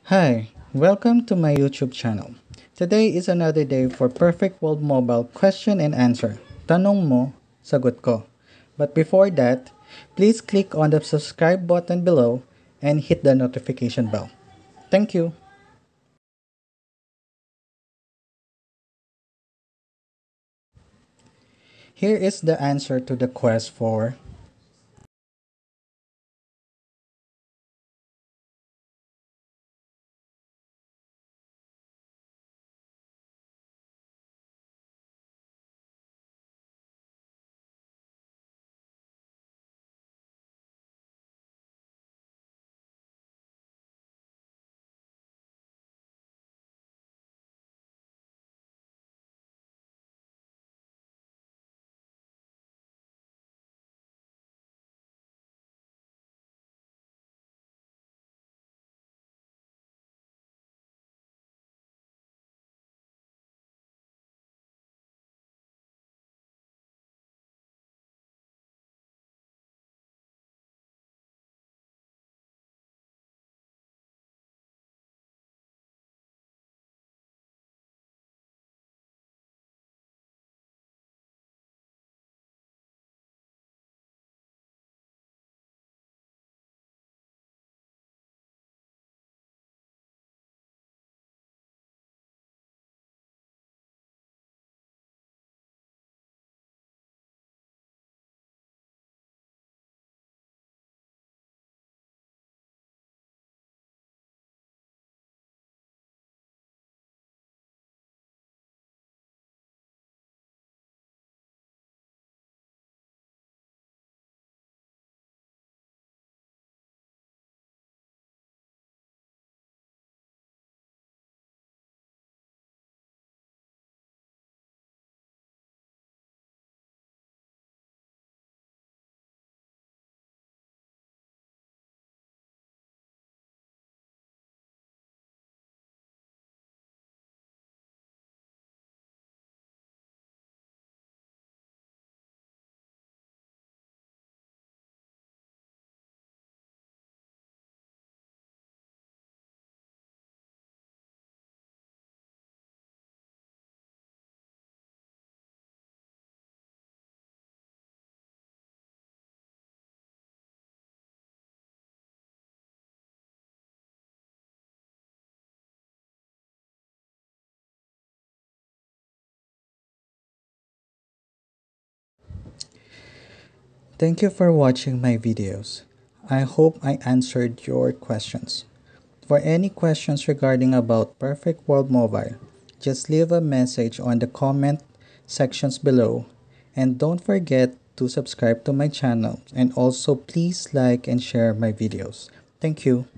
Hi, welcome to my YouTube channel. Today is another day for Perfect World Mobile question and answer. Tanong mo, sagot ko. But before that, please click on the subscribe button below and hit the notification bell. Thank you. Here is the answer to the quest for Thank you for watching my videos. I hope I answered your questions. For any questions regarding about Perfect World Mobile, just leave a message on the comment sections below and don't forget to subscribe to my channel and also please like and share my videos. Thank you.